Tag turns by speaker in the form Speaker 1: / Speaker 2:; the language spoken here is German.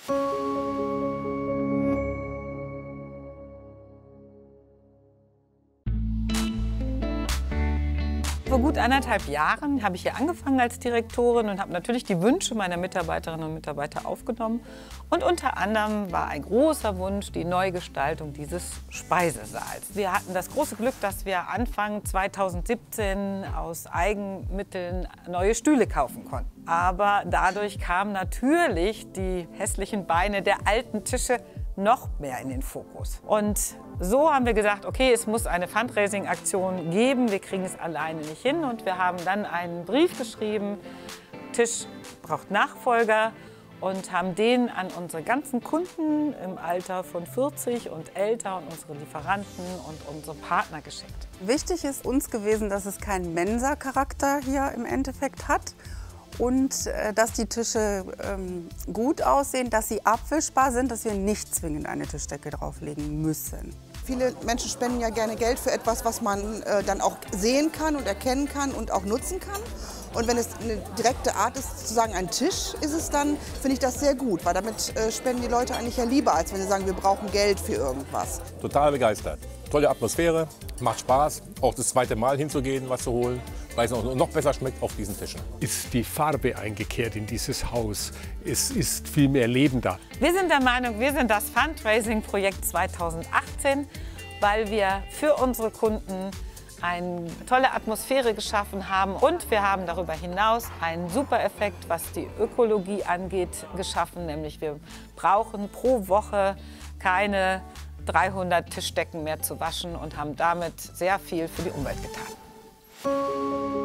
Speaker 1: Vor gut 1,5 Jahren habe ich hier angefangen als Direktorin und habe natürlich die Wünsche meiner Mitarbeiterinnen und Mitarbeiter aufgenommen. Und unter anderem war ein großer Wunsch die Neugestaltung dieses Speisesaals. Wir hatten das große Glück, dass wir Anfang 2017 aus Eigenmitteln neue Stühle kaufen konnten. Aber dadurch kamen natürlich die hässlichen Beine der alten Tische noch mehr in den Fokus. Und so haben wir gesagt, okay, es muss eine Fundraising-Aktion geben, wir kriegen es alleine nicht hin. Und wir haben dann einen Brief geschrieben, Tisch braucht Nachfolger, und haben den an unsere ganzen Kunden im Alter von 40 und älter und unsere Lieferanten und unsere Partner geschickt.
Speaker 2: Wichtig ist uns gewesen, dass es keinen Mensa-Charakter hier im Endeffekt hat. Und dass die Tische gut aussehen, dass sie abwischbar sind, dass wir nicht zwingend eine Tischdecke drauflegen müssen.
Speaker 3: Viele Menschen spenden ja gerne Geld für etwas, was man dann auch sehen kann und erkennen kann und auch nutzen kann. Und wenn es eine direkte Art ist, zu sagen, ein Tisch ist es dann, finde ich das sehr gut. Weil damit spenden die Leute eigentlich ja lieber, als wenn sie sagen, wir brauchen Geld für irgendwas.
Speaker 4: Total begeistert. Tolle Atmosphäre, macht Spaß, auch das zweite Mal hinzugehen, was zu holen, weil es noch besser schmeckt auf diesen Tischen.
Speaker 5: Ist die Farbe eingekehrt in dieses Haus? Es ist viel mehr Leben da.
Speaker 1: Wir sind der Meinung, wir sind das Fundraising-Projekt 2018, weil wir für unsere Kunden eine tolle Atmosphäre geschaffen haben. Und wir haben darüber hinaus einen super Effekt, was die Ökologie angeht, geschaffen. Nämlich wir brauchen pro Woche keine 300 Tischdecken mehr zu waschen und haben damit sehr viel für die Umwelt getan.